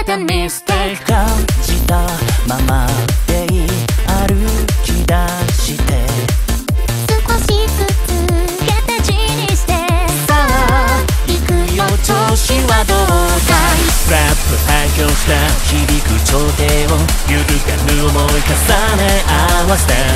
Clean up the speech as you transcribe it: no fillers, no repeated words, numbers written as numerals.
てミステイク感じたままでいい歩き出して少しずつ形にしてさあ行くよ調子はどうだいラップ反響した響く頂点を揺るがぬ思い重ね合わせて